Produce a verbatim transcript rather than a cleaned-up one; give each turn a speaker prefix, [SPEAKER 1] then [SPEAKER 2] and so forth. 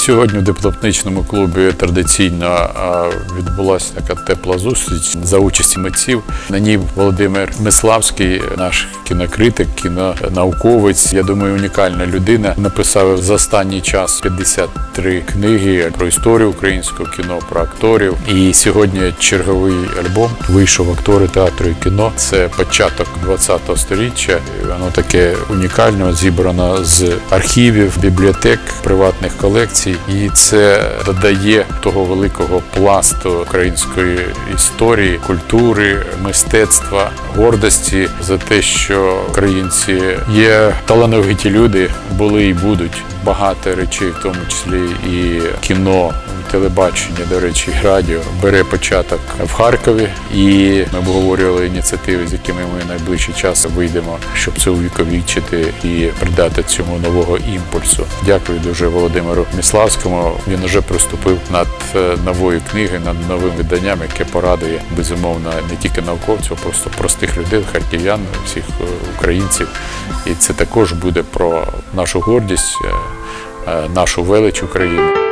[SPEAKER 1] Сьогодні в дипломатичному клубі традиційно відбулася така тепла зустріч за участі митців. На ній Володимир Миславський, наш кінокритик, кінонауковець, я думаю, унікальна людина. Написав за останній час п'ятдесят три книги про історію українського кіно, про акторів. І сьогодні черговий альбом вийшов «Актори театру і кіно». Це початок двадцятого сторіччя. Воно таке унікальне, зібрано з архівів, бібліотек, приватних колекцій. І це додає того великого пласту української історії, культури, мистецтва, гордості за те, що українці є талановиті люди, були і будуть. Багато речей, в тому числі і кіно, телебачення, до речі, радіо, бере початок в Харкові. І ми обговорювали ініціативи, з якими ми найближчий час вийдемо, щоб це увіковічити і придати цьому нового імпульсу. Дякую дуже Володимиру Миславському. Він вже приступив над новою книгою, над новим виданням, яке порадує, безумовно, не тільки науковців, а просто простих людей, харків'ян, всіх українців. І це також буде про нашу гордість, нашу велич України.